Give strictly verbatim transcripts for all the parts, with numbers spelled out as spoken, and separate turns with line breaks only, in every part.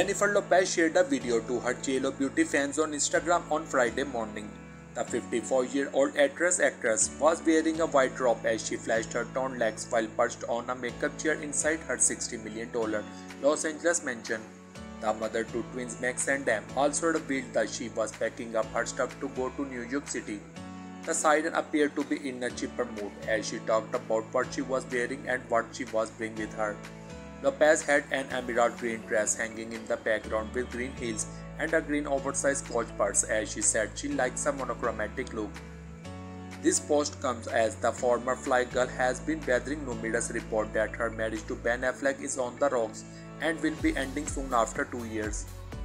Jennifer Lopez shared a video to her J Lo Beauty fans on Instagram on Friday morning. The fifty-four-year-old actress-actress was wearing a white robe as she flashed her toned legs while perched on a makeup chair inside her sixty million dollars Los Angeles mansion. The mother to twins Max and Dam also revealed that she was packing up her stuff to go to New York City. The siren appeared to be in a chipper mood as she talked about what she was wearing and what she was bringing with her. Lopez had an emerald green dress hanging in the background with green heels and a green oversized coach purse as she said she likes a monochromatic look. This post comes as the former Fly Girl has been weathering numerous reports that her marriage to Ben Affleck is on the rocks and will be ending soon after two years.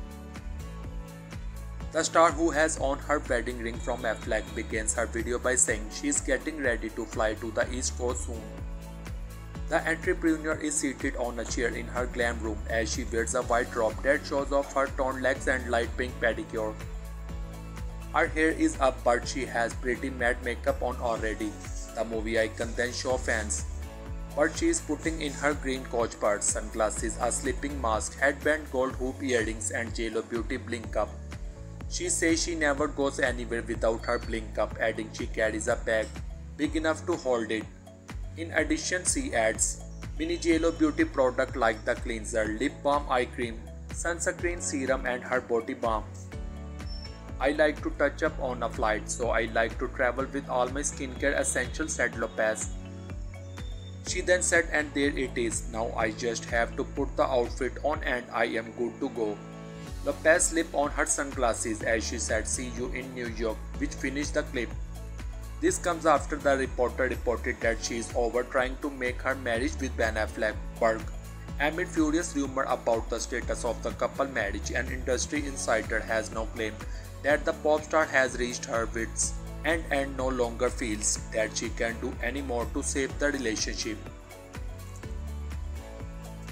The star, who has on her wedding ring from Affleck, begins her video by saying she is getting ready to fly to the East Coast soon. The entrepreneur is seated on a chair in her glam room as she wears a white robe that shows off her toned legs and light pink pedicure. Her hair is up but she has pretty matte makeup on already, the movie icon then shows fans. But she is putting in her green coach purse, sunglasses, a sleeping mask, headband, gold hoop earrings and J Lo Beauty bling cup. She says she never goes anywhere without her bling cup, adding she carries a bag big enough to hold it. In addition, she adds mini J Lo Beauty product like the cleanser, lip balm, eye cream, sunscreen, serum and her body balm. I like to touch up on a flight, so I like to travel with all my skincare essentials, said Lopez. She then said, and there it is, now I just have to put the outfit on and I am good to go. Lopez slipped on her sunglasses as she said, see you in New York, which finished the clip. This comes after the reporter reported that she is over trying to make her marriage with Ben Affleck work. Amid furious rumor about the status of the couple marriage, an industry insider has now claimed that the pop star has reached her wits and and no longer feels that she can do any more to save the relationship.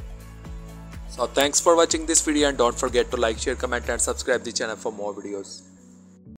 So thanks for watching this video and don't forget to like, share, comment and subscribe the channel for more videos.